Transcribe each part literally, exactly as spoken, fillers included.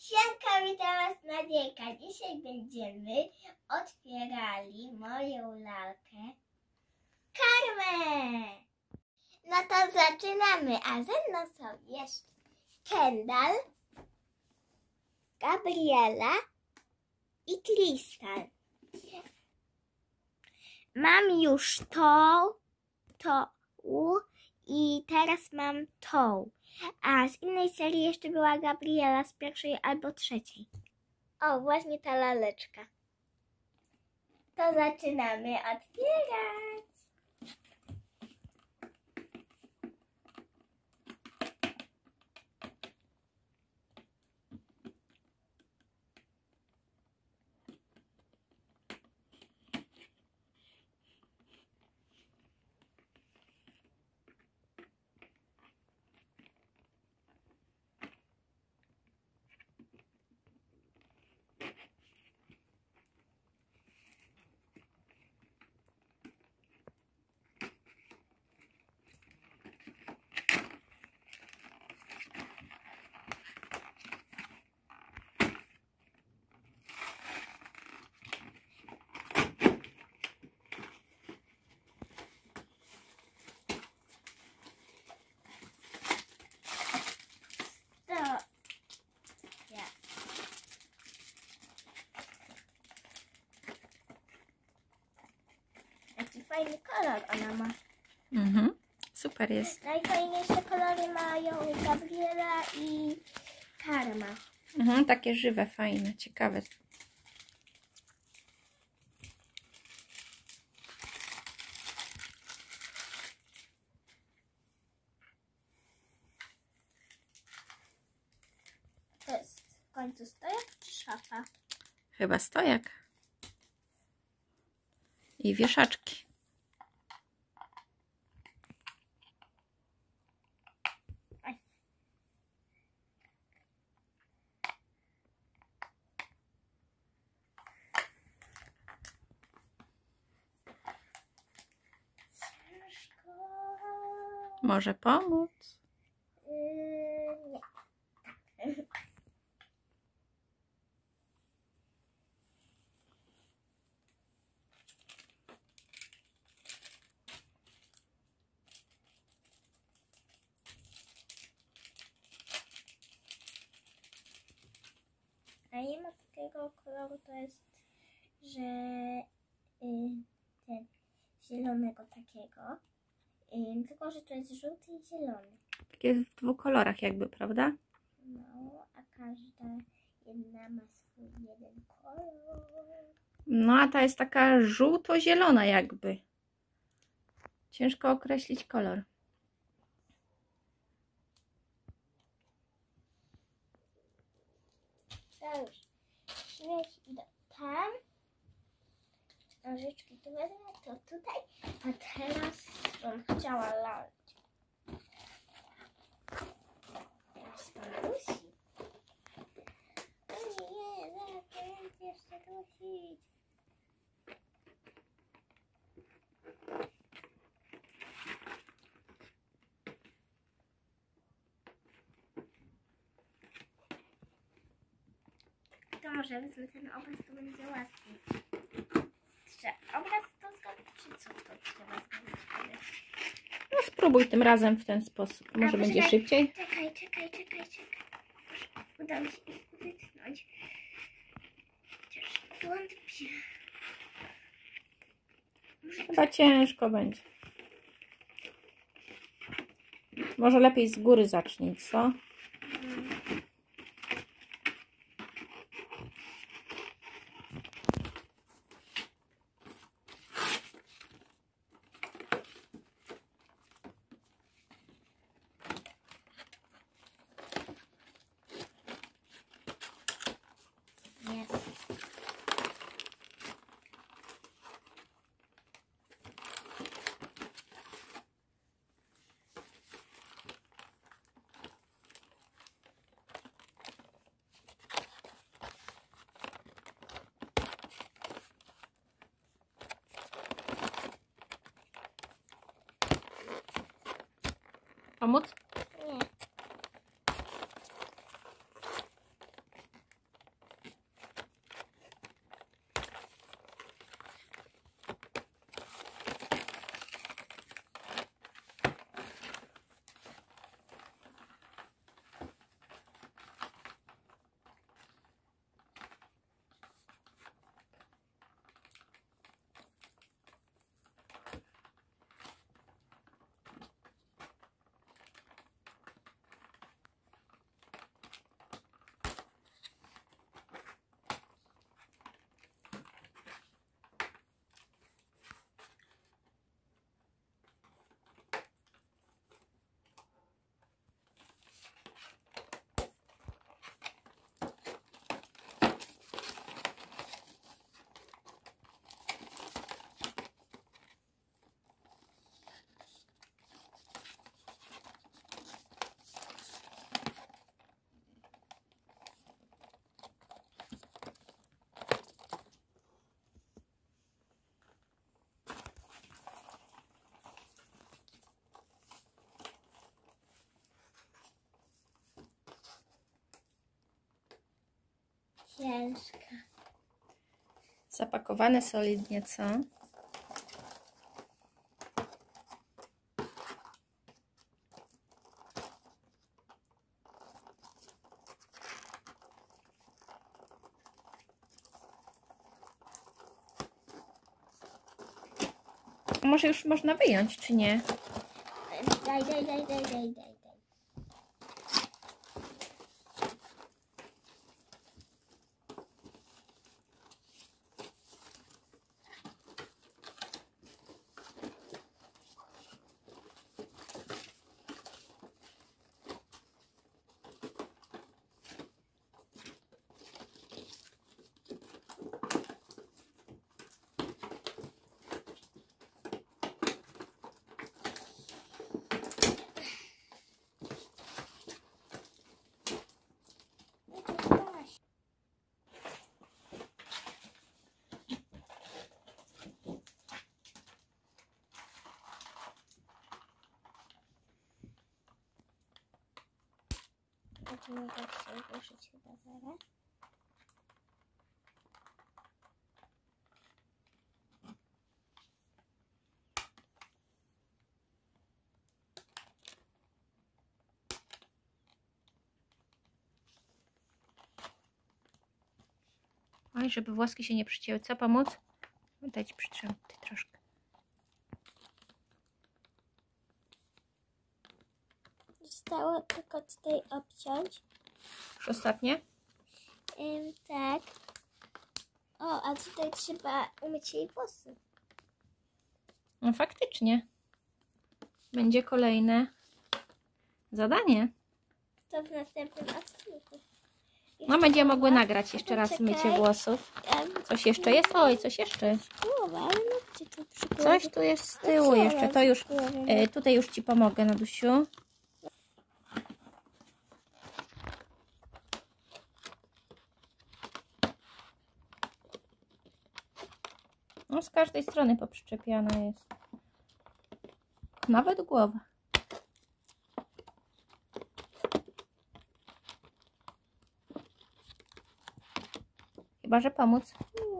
Siemka, witam was Nadziejka. Dzisiaj będziemy otwierali moją lalkę Karmę. No to zaczynamy, a ze mną są jeszcze Kendall, Gabriela i Krystal. Mam już tą, tą i teraz mam tą. A z innej serii jeszcze była Gabriela z pierwszej albo trzeciej. O, właśnie ta laleczka. To zaczynamy otwierać. Jaki fajny kolor ona ma. Mhm, super jest. Najfajniejsze kolory mają Gabriela i Karma. Mhm, takie żywe, fajne, ciekawe. To jest w końcu stojak czy szafa? Chyba stojak. I wieszaczki. Oj. Ciężko. Może pomóc? Yy, nie. A nie ma takiego koloru, to jest, że y, ten zielonego takiego, y, tylko że to jest żółty i zielony. Takie w dwóch kolorach jakby, prawda? No, a każda jedna ma swój jeden kolor. No a ta jest taka żółto-zielona jakby. Ciężko określić kolor. To już śmieć idę tam. Nożyczki tu wezmę, to tutaj. A teraz bym chciała lać. Teraz to dusi. O nie, zaraz to będzie jeszcze dusić. To może wezmę ten obraz, to będzie łatwiej. Czy obraz to zrobić, czy co to trzeba zrobić? No spróbuj tym razem w ten sposób. Może A, będzie poczekaj, szybciej. Czekaj, czekaj, czekaj, czekaj. Uda mi się ich wytnąć. Chociaż wątpię. Może Chyba ciężko będzie. Może lepiej z góry zacznij, co? Jest. Pomóc? Nie. ciężka. Zapakowane solidnie, co? Może już można wyjąć, czy nie? Daj, daj, daj, daj, daj, daj. Będziemy tak się ruszyć chyba zaraz. Oj, żeby włoski się nie przycięły. Co pomóc? Daj ci przytrzymać troszkę. Zostało tylko tutaj obciąć. Już ostatnie? Ym, tak. O, a tutaj trzeba umyć jej włosy. No faktycznie. Będzie kolejne zadanie. To w następnym odcinku. No będziemy mogły nagrać jeszcze raz Poczekaj. mycie włosów. Em, Coś jeszcze jest? Oj, coś jeszcze jest. Głowa, ale no gdzie tu przy głowie? Coś tu jest z tyłu jeszcze. To już, e, tutaj już ci pomogę, Nadusiu. No z każdej strony poprzyczepiana jest. Nawet głowa. Chyba że pomóc.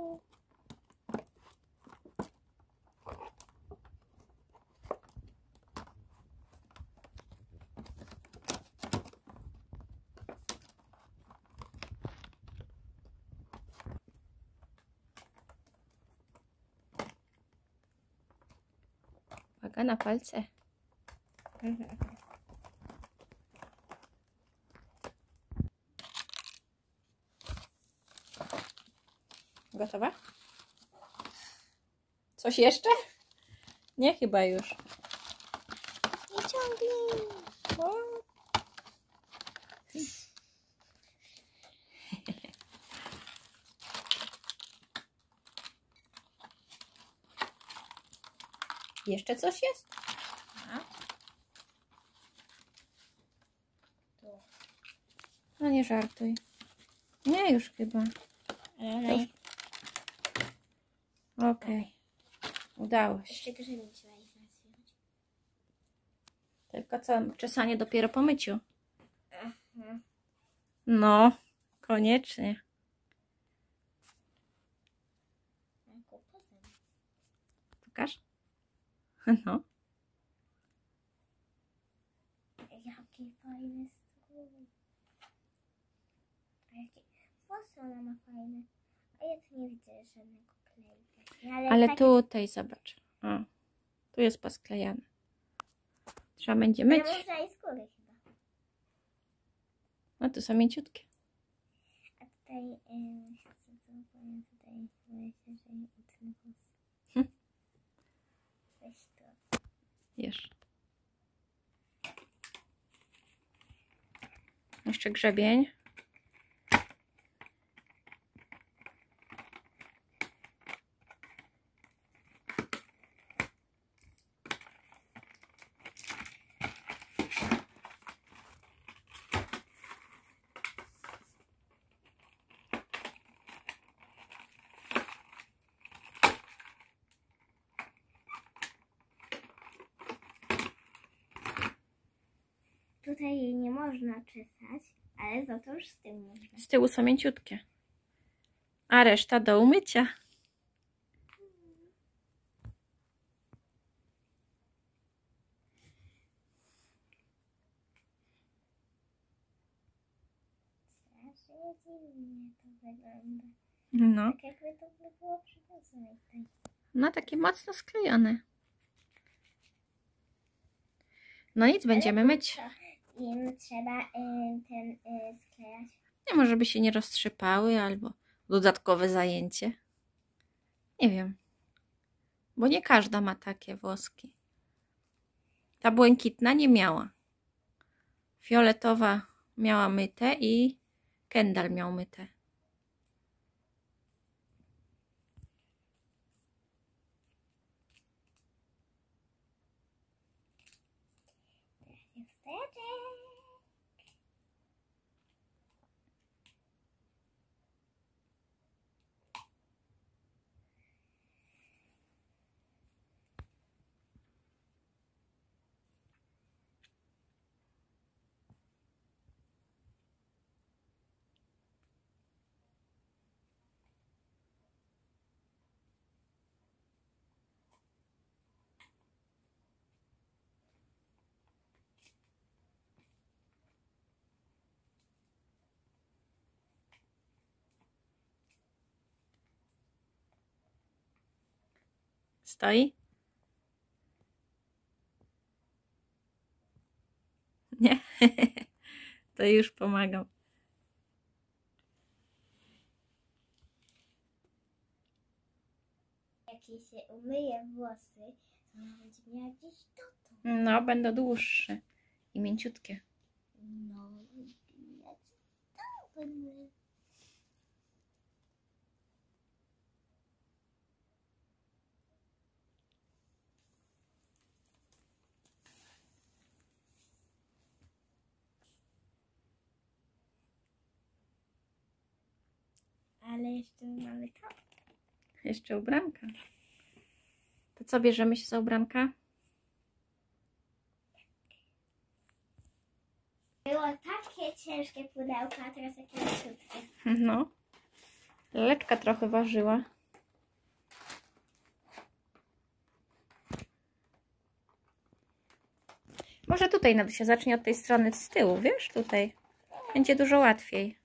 Uwaga na palce. Gotowa? Coś jeszcze? Nie, chyba już. Nie ciągnij. O. Jeszcze coś jest? No nie żartuj. Nie, już chyba. Okej. Okay. Udało się. Jeszcze grzyby trzeba ich załatwić. Tylko co, czesanie dopiero po myciu. Aha. No, koniecznie. Pokaż? No. Jaki fajny strój. A jakie włosy ona ma fajne. A ja tu nie widzę żadnego kleju. Ale, Ale tak, tutaj zobacz. O, tu jest posklejane. Trzeba będzie myć. ale można i skóry chyba. No tu są mięciutkie. A tutaj, yy, co to powiem tutaj, myślę, że nie utnę włosy. Hm. Weź to. Jesz. Jeszcze grzebień. Tutaj jej nie można czesać, ale za to już z tyłu można. Z tyłu są mięciutkie. A reszta do umycia. Strasznie dziwnie to wygląda. No, Tak jakby to było przywiązane. no takie mocno sklejone. No nic, będziemy myć. Im trzeba y, ten y, sklejać. Nie, może by się nie roztrzypały, albo dodatkowe zajęcie. Nie wiem. Bo nie każda ma takie włoski. Ta błękitna nie miała. Fioletowa miała myte i Kendall miał myte. Stoi? Nie? To już pomagam. Jak jej się umyje włosy, to ona będzie miała gdzieś dotąd. No, będą dłuższe i mięciutkie. No, ja to będę. Ale jeszcze mamy to. Jeszcze ubranka. To co, bierzemy się za ubranka? Było takie ciężkie pudełko, a teraz jakie leciutkie. No. Laleczka trochę ważyła. Może tutaj Nady się zacznie od tej strony z tyłu, wiesz? Tutaj. Będzie dużo łatwiej.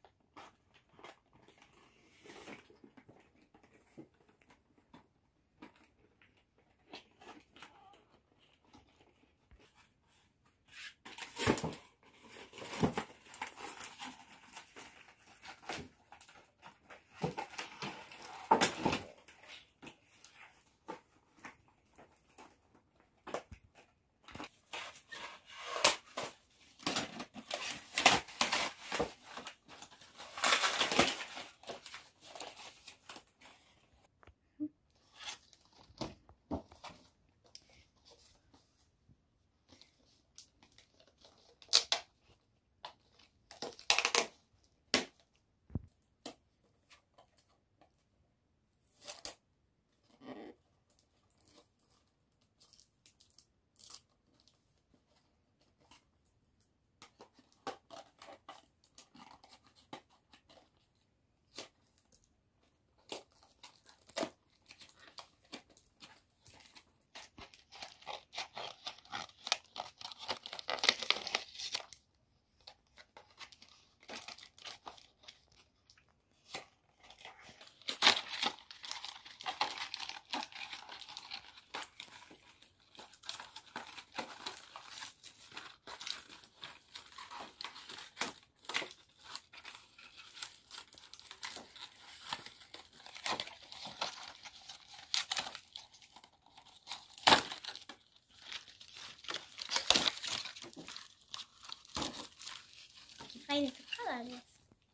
Fajny to kolor jest.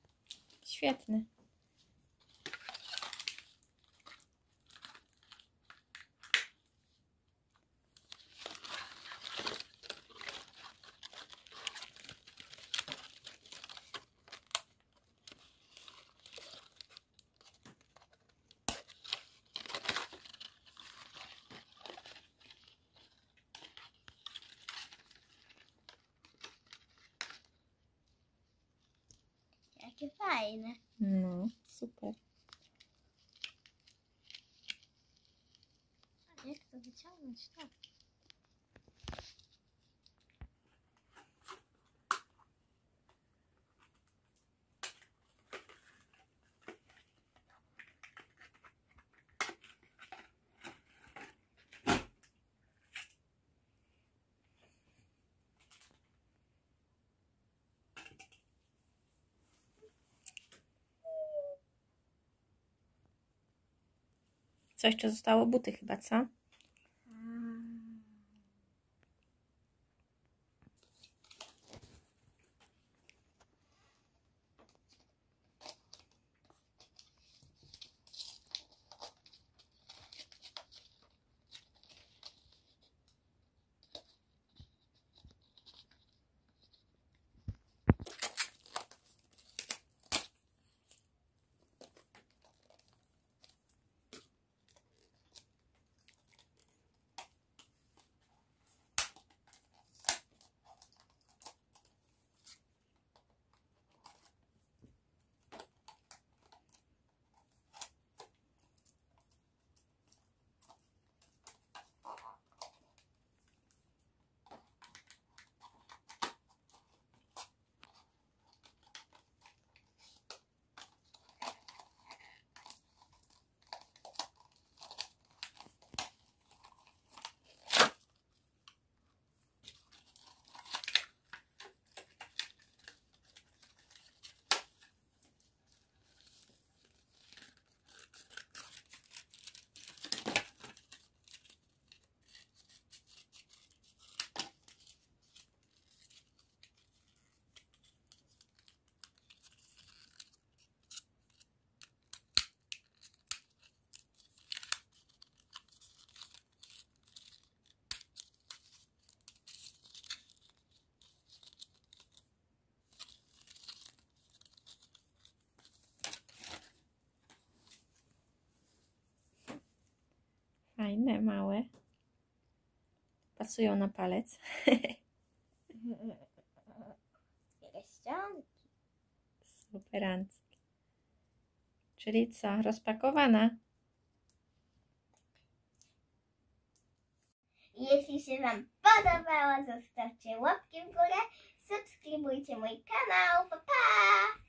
Świetny. Jakie fajne. No, super. wyciągnąć, tak. Co jeszcze zostało? Buty chyba, co? Fajne, małe. Pasują na palec. Pierścionki. Superancki. Czyli co? Rozpakowana? Jeśli się Wam podobało, zostawcie łapki w górę, subskrybujcie mój kanał. Pa, pa!